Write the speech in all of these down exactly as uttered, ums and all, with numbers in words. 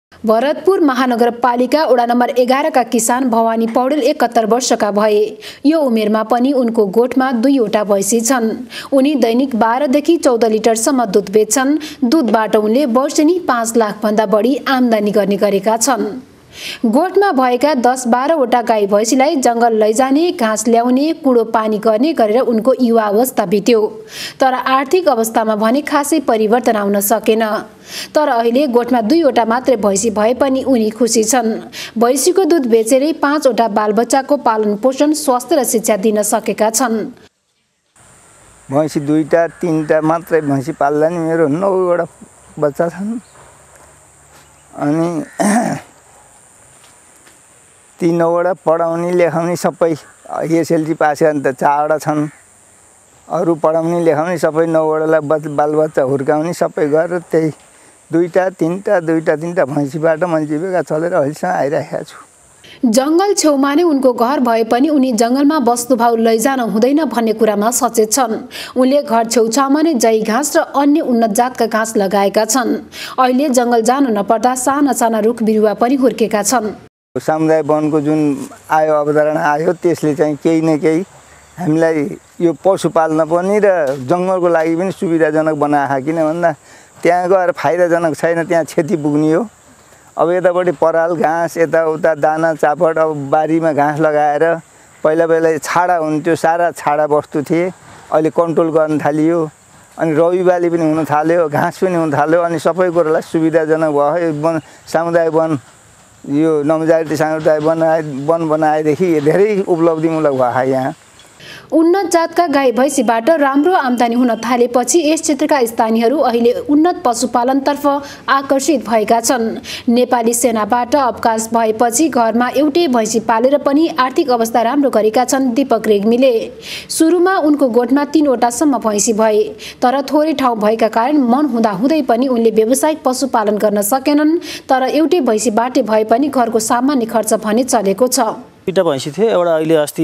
भरतपुर महानगरपालिका वडा नम्बर एघार का किसान भवानी पौडेल एकहत्तर वर्षका भए। यो उमेरमा पनि उनको गोठमा दुईवटा भैँसी छन्। उनी दैनिक बाह्र देखि चौध लिटरसम्म दुध बेच्छन्। दुधबाट उनले वर्षेनी पाँच लाख भन्दा बढी आम्दानी गर्ने गरेका छन्। गोठमा भएका दस बाह्रवटा गाई भैँसीलाई जंगल लैजाने, घाँस ल्याउने, कुडो पानी गर्ने गरेर उनको युवा अवस्था बित्यो। तर आर्थिक अवस्थामा भने खासै परिवर्तन आउन सकेन। तर अहिले गोठमा दुईवटा मात्रै भैँसी भए पनि उनी खुसी छन्। भैँसीको दुध बेचेरै पाँचवटा बालबच्चाको पालन पोषण, स्वास्थ्य र शिक्षा दिन सकेका छन्। भैँसी दुईटा तीनटा मात्रै भैँसी पाल्दा नि मेरो नौवटा बच्चा छन्। अनि ती नौवटा पढाउने लेखाउने सबै एसएलसी पास गर्ने त चारवटा छन्। अरू पढाउने लेखाउने सबै नौवटालाई बच बालबच्चा हुर्काउने सबै गरेर त्यही दुईटा तीनटा दुईटा तीनटा भैँसीबाट मैले जीविका चलेर अहिलेसम्म आइरहेको छु। जंगल छेउमा नै उनको घर भए पनि उनी जंगलमा वस्तुभाउ लैजान हुँदैन भन्ने कुरामा सचेत छन्। उनले घर छेउछाउमा नै जई घाँस र अन्य उन्नत जातका घाँस लगाएका छन्। अहिले जंगल जान नपर्दा साना साना रुख बिरुवा पनि हुर्केका छन्। समुदाय वनको जुन आयो अवधारणा आयो त्यसले चाहिँ केही न केही हामीलाई यो पशु पाल्न पनि र जंगलको लागि पनि सुविधाजनक बनाएको। किन भन्दा त्यहाँ गएर फाइदाजनक छैन, त्यहाँ क्षति पुग्ने हो। अब यतापट्टि पराल घाँस, यताउता दाना चापड, अब बारीमा घाँस लगाएर पहिला पहिला छाडा हुन्थ्यो, सारा छाडा वस्तु थिए। अहिले कन्ट्रोल गर्न थालियो। अनि रवि बाली पनि हुन थाल्यो, घाँस पनि हुन थाल्यो। अनि सबै कुरालाई सुविधाजनक भयो। वन समुदाय वन यो नवजागृति समुदाय बनाए वन बनाएदेखि धेरै उपलब्धिमूलक भयो। यहाँ उन्नत जातका गाई भैँसीबाट राम्रो आम्दानी हुन थालेपछि यस क्षेत्रका स्थानीयहरू अहिले उन्नत पशुपालनतर्फ आकर्षित भएका छन्। नेपाली सेनाबाट अवकाश भएपछि घरमा एउटै भैँसी पालेर पनि आर्थिक अवस्था राम्रो गरेका छन् दीपक रेग्मीले। सुरुमा उनको गोठमा तीनवटासम्म भैँसी भए, तर थोरै ठाउँ भएका कारण मन हुँदा हुँदै पनि उनले व्यावसायिक पशुपालन गर्न सकेनन्। तर एउटै भैँसीबाटै भए पनि घरको सामान्य खर्च भने चलेको छ। दुईटा भैँसी थियो, एउटा अहिले अस्ति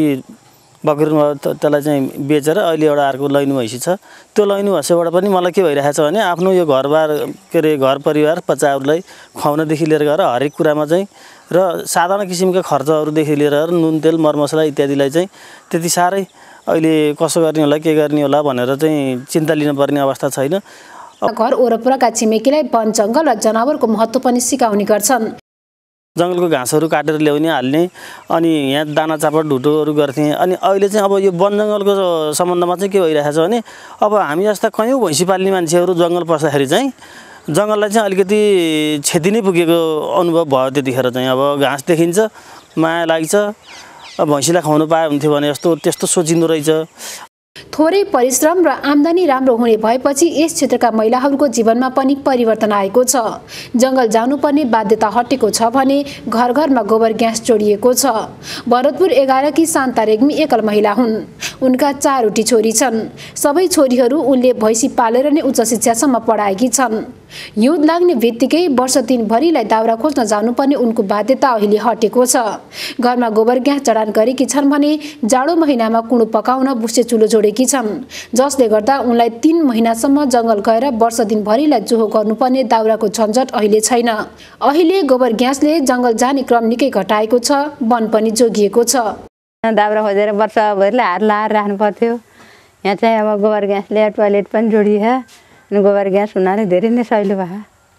बकरी त्यसलाई चाहिँ बेचेर अहिले एउटा अर्को लैनु भैँसी छ। त्यो लैनु भैँसीबाट पनि मलाई के भइरहेको छ भने आफ्नो यो घरबार के अरे घर परिवार बच्चाहरूलाई खुवाउनदेखि लिएर गएर हरेक कुरामा चाहिँ र साधारण किसिमका खर्चहरूदेखि लिएर नुन तेल मरमसला इत्यादिलाई चाहिँ त्यति साह्रै अहिले कसो गर्ने होला के गर्ने होला भनेर चाहिँ चिन्ता लिनुपर्ने अवस्था छैन। घर वरपरका छिमेकीलाई वन जङ्गल र जनावरको महत्त्व पनि सिकाउने गर्छन्। जङ्गलको घाँसहरू काटेर ल्याउने हाल्ने, अनि यहाँ दाना चापड ढुटोहरू गर्थेँ। अनि अहिले चाहिँ अब यो वन जङ्गलको सम्बन्धमा चाहिँ के भइरहेको छ भने अब हामी जस्ता कयौँ भैँसी पाल्ने मान्छेहरू जङ्गल पस्दाखेरि चाहिँ जङ्गललाई चाहिँ अलिकति क्षति नै पुगेको अनुभव भयो। त्यतिखेर चाहिँ अब घाँस देखिन्छ, माया लाग्छ, भैँसीलाई खुवाउनु पाए हुन्थ्यो भने जस्तो त्यस्तो सोचिँदो रहेछ। थोरै परिश्रम र आम्दानी राम्रो हुने भएपछि यस क्षेत्रका महिलाहरूको जीवनमा पनि परिवर्तन आएको छ। जंगल जानुपर्ने बाध्यता हटेको छ भने घर घरमा गोबर ग्यास जोडिएको छ। भरतपुर एघारकी शान्ता रेग्मी एकल महिला हुन्। उनका चारवटी छोरी छन्। सबै छोरीहरू उनले भैँसी पालेर नै उच्च शिक्षासम्म पढाएकी छन्। हिउँद लाग्ने बित्तिकै वर्ष दिनभरिलाई दाउरा खोज्न जानुपर्ने उनको बाध्यता अहिले हटेको छ। घरमा गोबर ग्यास जडान गरेकी छन् भने जाडो महिनामा कुँडो पकाउन बुस्से चुलो जोडेकी छन्, जसले गर्दा उनलाई तीन महिनासम्म जंगल गएर वर्ष दिनभरिलाई जोहो गर्नुपर्ने दाउराको झन्झट अहिले छैन। अहिले गोबर ग्यासले जंगल जाने क्रम निकै घटाएको छ, वन पनि जोगिएको छ। दाउरा खोजेर वर्षभरिलाई हात लाएर राख्नु पर्थ्यो। यहाँ चाहिँ अब गोबर ग्यासले टोयलेट पनि जोडियो। अनि गोबर ग्यास हुनाले धेरै नै सजिलो भयो।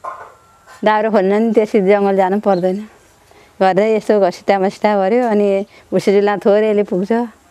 दाउरा खोज्न नि त्यसै जङ्गल जानु पर्दैन। घरै यसो घसिटा मसिटा गऱ्यो अनि भुसिजुला थोरैले पुग्छ,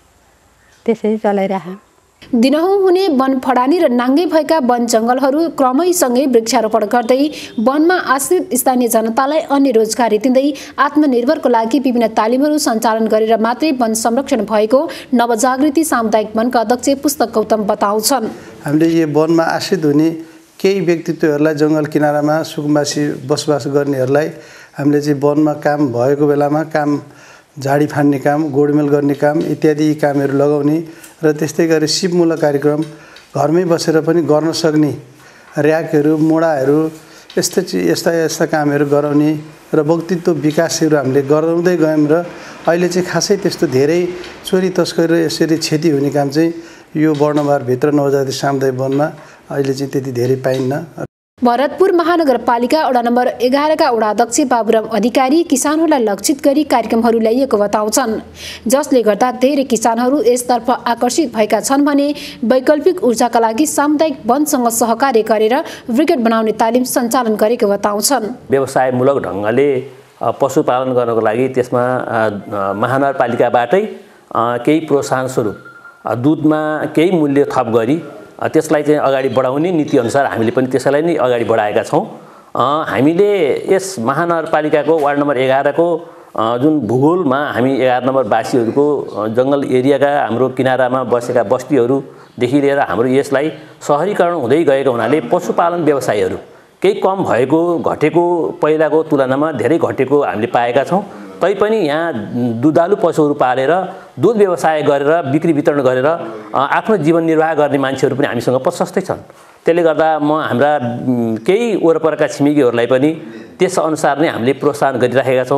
त्यसै चलाइराख। दिनहुँ हुने वन फडानी र नाङ्गे भएका वन जङ्गलहरू क्रमैसँगै वृक्षारोपण गर्दै वनमा आश्रित स्थानीय जनतालाई अन्य रोजगारी दिँदै आत्मनिर्भरको लागि विभिन्न तालिमहरू सञ्चालन गरेर मात्रै वन संरक्षण भएको नवजागृति सामुदायिक वनका अध्यक्ष पुस्तक गौतम बताउँछन्। हामीले यो वनमा आश्रित हुने केही व्यक्तित्वहरूलाई जङ्गल किनारामा सुकुम्बासी बसोबास गर्नेहरूलाई हामीले चाहिँ वनमा काम भएको बेलामा काम झाडी फान्ने काम, गोडमेल गर्ने काम इत्यादि कामहरू लगाउने र त्यस्तै गरी सिपमूलक कार्यक्रम घरमै बसेर पनि गर्न सक्ने र्याकहरू, मोडाहरू यस्ता यस्ता यस्ता कामहरू गराउने र व्यक्तित्व विकासहरू हामीले गराउँदै गयौँ। र अहिले चाहिँ खासै त्यस्तो धेरै चोरी तस्करी र यसरी क्षति हुने काम चाहिँ यो वर्णमारभित्र नवजाति सामुदायिक वनमा अहिले चाहिँ त्यति धेरै पाइन्न। भरतपुर महानगरपालिका वडा नम्बर एघारका वडा अध्यक्ष बाबुराम अधिकारी किसानहरूलाई लक्षित गरी कार्यक्रमहरू ल्याइएको बताउँछन्, जसले गर्दा धेरै किसानहरू यसतर्फ आकर्षित भएका छन् भने वैकल्पिक ऊर्जाका लागि सामुदायिक वनसँग सहकार्य गरेर ब्रिगेड बनाउने तालिम सञ्चालन गरेको बताउँछन्। व्यवसायमूलक ढङ्गले पशुपालन गर्नको लागि त्यसमा महानगरपालिकाबाटै केही प्रोत्साहन स्वरूप दुधमा केही मूल्य थप गरी त्यसलाई चाहिँ अगाडि बढाउने नीतिअनुसार हामीले पनि त्यसैलाई नै अगाडि बढाएका छौँ। हामीले यस महानगरपालिकाको वार्ड नम्बर एघारको जुन भूगोलमा हामी एघार नम्बर वासीहरूको जङ्गल एरियाका हाम्रो किनारामा बसेका बस्तीहरूदेखि लिएर हाम्रो यसलाई सहरीकरण हुँदै गएको हुनाले पशुपालन व्यवसायहरू केही कम भएको घटेको पहिलाको तुलनामा धेरै घटेको हामीले पाएका छौँ। तैपनि यहाँ दुधालु पशुहरू पालेर दुध व्यवसाय गरेर बिक्री वितरण गरेर आफ्नो जीवन निर्वाह गर्ने मान्छेहरू पनि हामीसँग प्रशस्तै छन्। त्यसले गर्दा म हाम्रा केही वरपरका छिमेकीहरूलाई पनि त्यस अनुसार नै हामीले प्रोत्साहन गरिराखेका छौँ।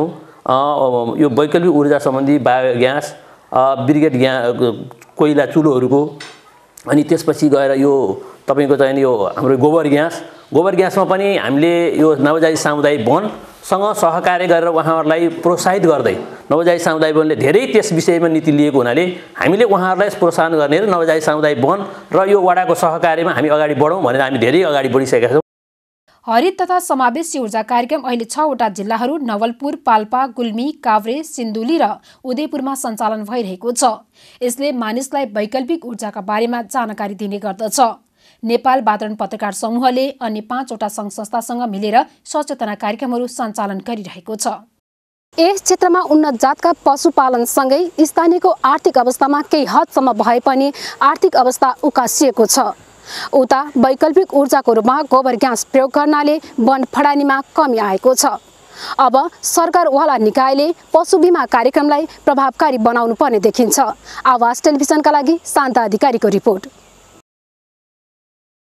यो वैकल्पिक ऊर्जा सम्बन्धी बायोग्यास, ब्रिगेड ग्या कोइला चुलोहरूको, अनि त्यसपछि गएर यो तपाईँको चाहिँ यो हाम्रो गोबर ग्यास गोबर ग्यासमा पनि हामीले यो नवजाति सामुदायिक वनसँग सहकार्य गरेर उहाँहरूलाई प्रोत्साहित गर्दै नवजाति सामुदायिक वनले धेरै त्यस विषयमा नीति लिएको हुनाले हामीले उहाँहरूलाई प्रोत्साहन गर्ने र नवजाति सामुदायिक वन र यो वडाको सहकार्यमा हामी अगाडि बढौँ भनेर हामी धेरै अगाडि बढिसकेका छौँ। हरित तथा समावेशी ऊर्जा कार्यक्रम अहिले छवटा जिल्लाहरू नवलपुर, पाल्पा, गुल्मी, काभ्रे, सिन्धुली र उदयपुरमा सञ्चालन भइरहेको छ। यसले मानिसलाई वैकल्पिक ऊर्जाका बारेमा जानकारी दिने गर्दछ। नेपाल वातावरण पत्रकार समूहले अन्य पाँचवटा सङ्घ संस्थासँग मिलेर सचेतना कार्यक्रमहरू सञ्चालन गरिरहेको छ। यस क्षेत्रमा उन्नत जातका पशुपालनसँगै स्थानीयको आर्थिक अवस्थामा केही हदसम्म भए पनि आर्थिक अवस्था उकासिएको छ। उता वैकल्पिक ऊर्जाको रूपमा गोबर ग्यास प्रयोग गर्नाले वन फडानीमा कमी आएको छ। अब सरकारवाला निकायले पशु बिमा कार्यक्रमलाई प्रभावकारी बनाउनु पर्ने देखिन्छ। आवाज टेलिभिजनका लागि शान्ता अधिकारीको रिपोर्ट।